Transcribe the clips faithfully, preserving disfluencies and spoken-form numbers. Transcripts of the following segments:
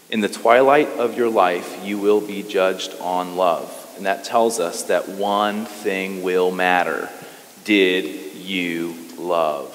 In the twilight of your life, you will be judged on love. And that tells us that one thing will matter. Did you love?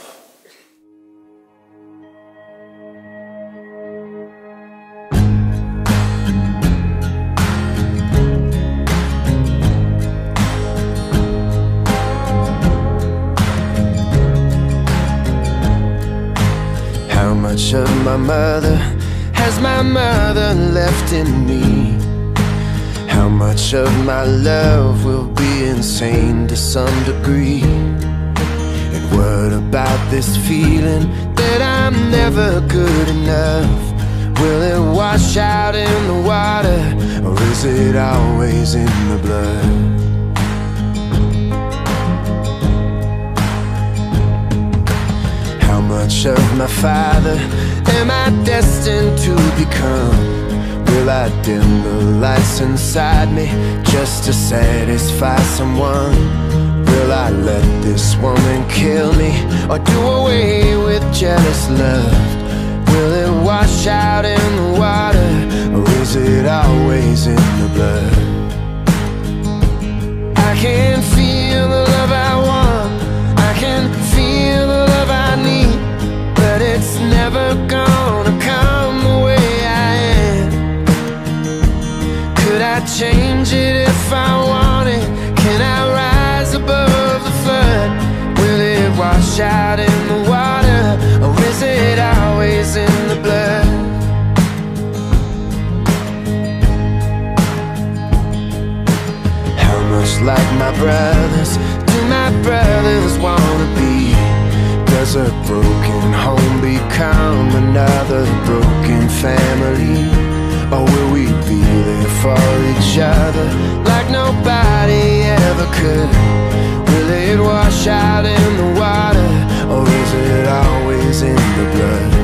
How much of my mother has my mother left in me? How much of my love will be insane to some degree? And what about this feeling that I'm never good enough? Will it wash out in the water, or is it always in the blood? How much of my father am I destined to become? Will I dim the lights inside me just to satisfy someone? Will I let this woman kill me, or do away with jealous love? Will it wash out in the water, or is it always in the blood? I can feel the love I want, I can feel the love I need, but it's never gonna come the way I am. Could I change it if I wanted? Can I rise above the flood? Will it wash out in the water, or is it always in the blood? How much like my brothers do my brothers wanna be? Does a broken home become another broken family? Or will we be there for each other like nobody ever could? Will it wash out in the water, or is it always in the blood?